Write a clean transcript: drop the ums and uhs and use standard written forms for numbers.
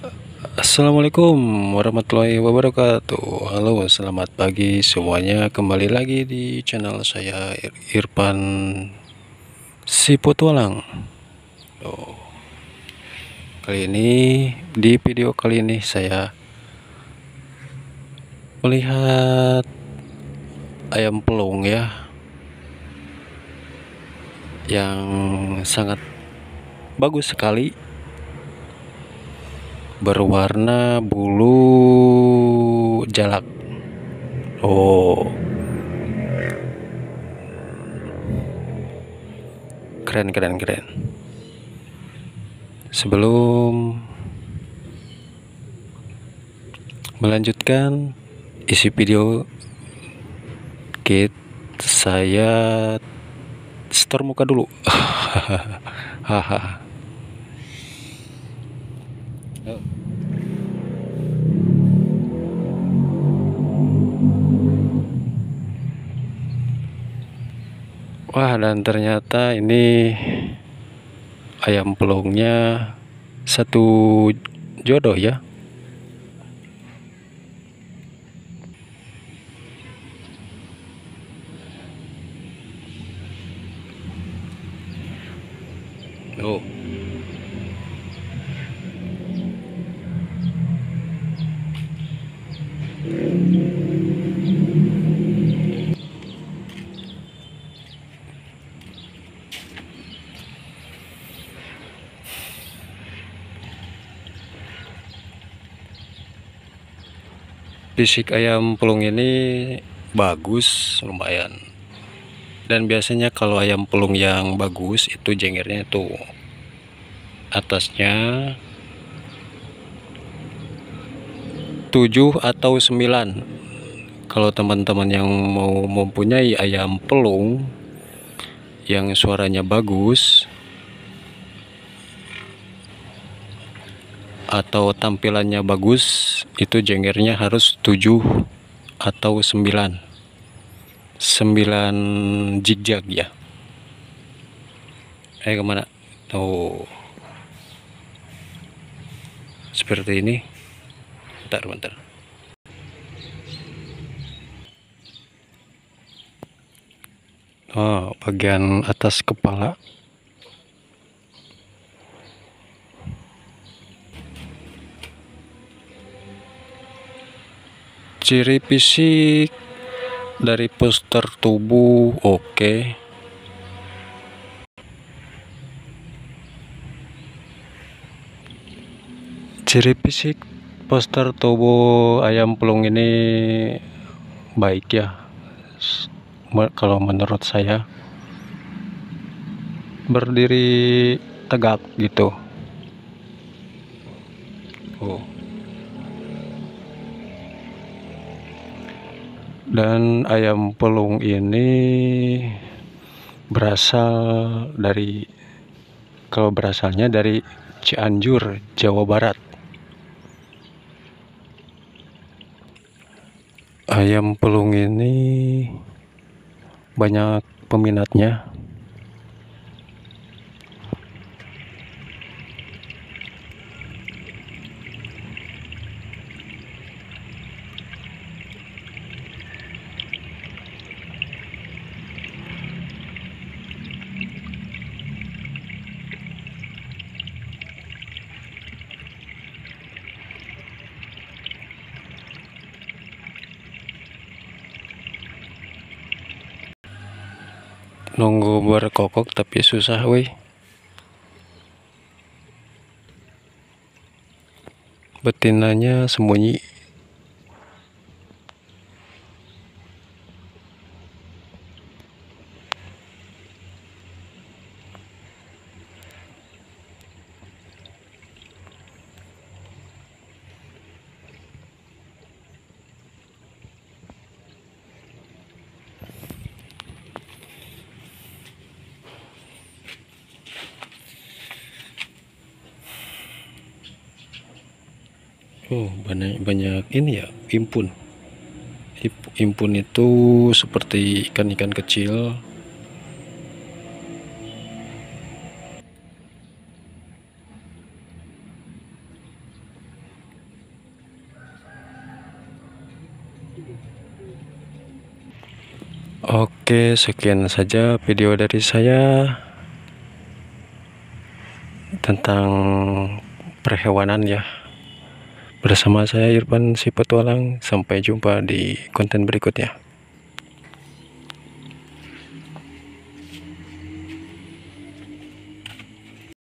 Assalamualaikum warahmatullahi wabarakatuh. Halo, selamat pagi semuanya. Kembali lagi di channel saya Irfan si Petualang. Kali ini di video kali ini saya melihat ayam pelung ya, yang sangat bagus sekali, berwarna bulu jalak. Keren. Sebelum melanjutkan isi video, saya store muka dulu. Haha. Wah, dan ternyata ini ayam pelungnya satu jodoh ya. Oh. Fisik ayam pelung ini bagus, lumayan. Dan biasanya kalau ayam pelung yang bagus itu jengernya tuh atasnya 7 atau 9. Kalau teman-teman yang mau mempunyai ayam pelung yang suaranya bagus atau tampilannya bagus, itu jengernya harus 7 atau 9 zigzag ya. Kemana? Tuh, seperti ini. Bentar. Bagian atas kepala. Ciri fisik dari postur tubuh oke. Ciri fisik postur tubuh ayam pelung ini baik ya. Kalau menurut saya, berdiri tegak gitu. Dan ayam pelung ini berasalnya dari Cianjur, Jawa Barat. Ayam pelung ini banyak peminatnya. Nunggu berkokok tapi susah weh. Betinanya sembunyi. Banyak ini ya, impun itu seperti ikan-ikan kecil. Oke, sekian saja video dari saya tentang perhewanan ya. Bersama saya Irfan si Petualang. Sampai jumpa di konten berikutnya.